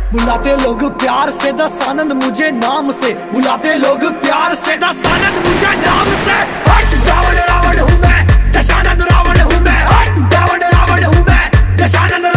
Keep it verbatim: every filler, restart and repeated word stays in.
बुलाते लोग प्यार से दस आनंद मुझे नाम से, बुलाते लोग प्यार से दस आनंद मुझे नाम